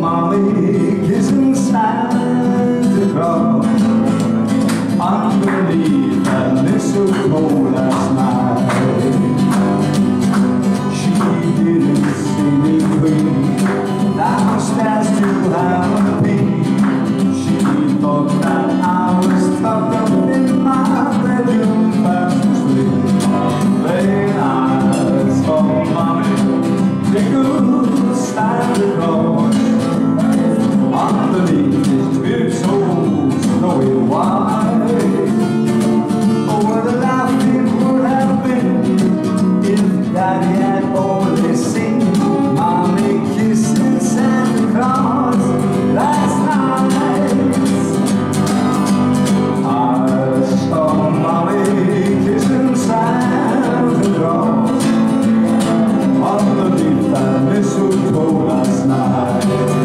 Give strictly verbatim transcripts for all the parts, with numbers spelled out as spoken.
Mommy kissing Santa Claus underneath that mistletoe last night. She didn't see me queen downstairs to have a peek. She thought that I was tucked up in my bedroom fast asleep. Then I saw Mommy tickle Santa Claus underneath his big so snowy white. Oh, what a life it would have been if Daddy had only seen Mommy kissing Santa Claus last night. I saw Mommy kissing Santa Claus underneath that mistletoe last night.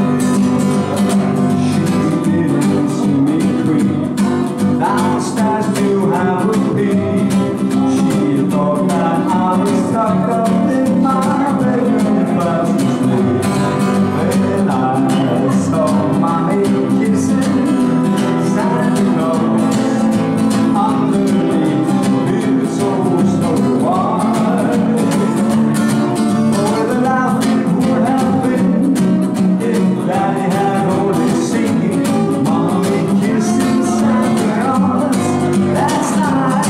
Downstairs to have a peek. She thought that I was tucked up in my bedroom fast asleep. When I saw Mommy kissing Santa Claus underneath the so snowy white. Oh, what a life it would have been if Daddy had only seen Mommy kissing Santa Claus last night.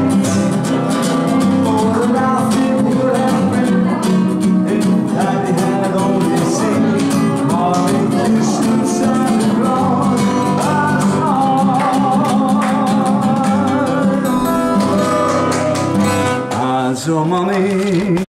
Oh, the life it would have been if Daddy had only seen Mommy kissing Santa Claus last night. I saw Mommy